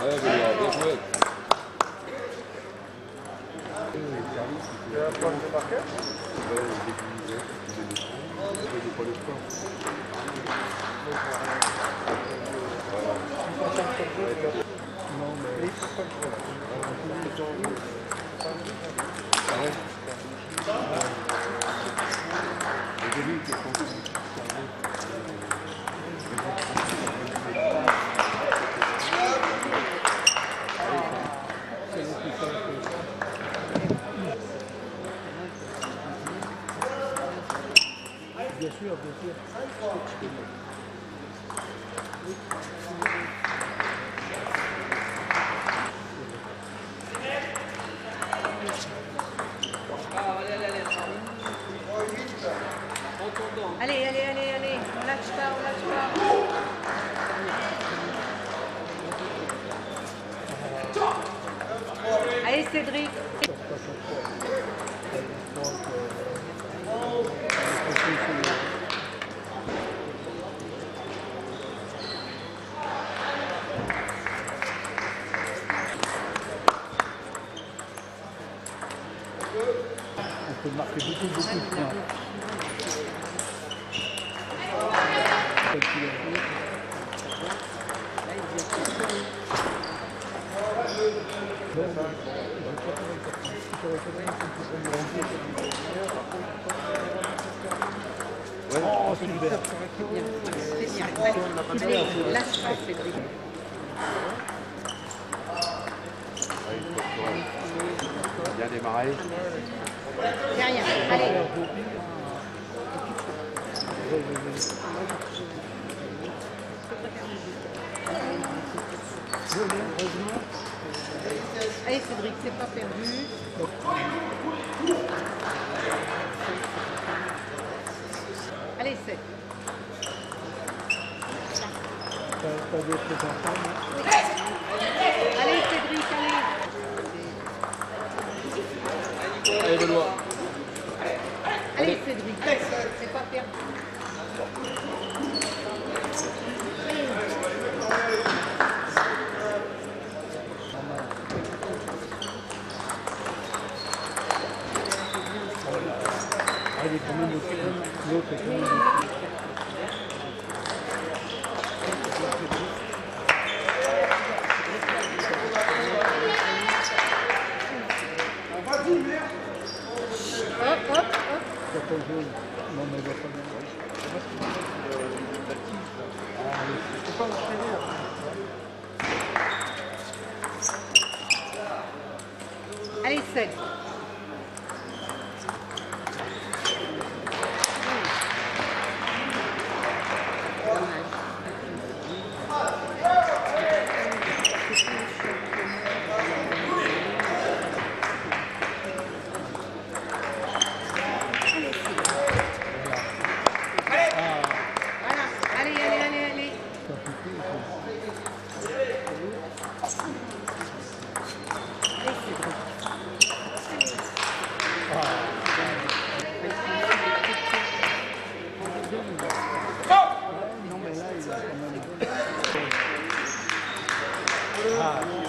Ouais, bien joué. Il y a un point de marquage. Ouais, il pas le score. Non, mais il faut pas le Ah ouais. Au début, il était content. Bien sûr, bien sûr. Allez, allez, allez, allez, on lâche pas, on lâche pas. Allez Cédric. On peut marquer beaucoup de points. Ouais. Oh, super. C'est bien. Allez, lâche pas Cédric. Bien démarré. Y'a rien, allez. Allez Cédric, c'est pas perdu. Allez, c'est. Pas d'autres enfants, Allez Cédric, allez. Allez, Benoît. Allez Cédric, c'est pas perdu. Allez, quand même, l'autre est quand même. Hop, hop, hop. Pourquoi jaune? Non, mais elle va pas bien. Faut pas enchaîner, là. Allez, 7. Voilà, allez, allez, allez, allez. Non, mais là, il a quand même. Ah.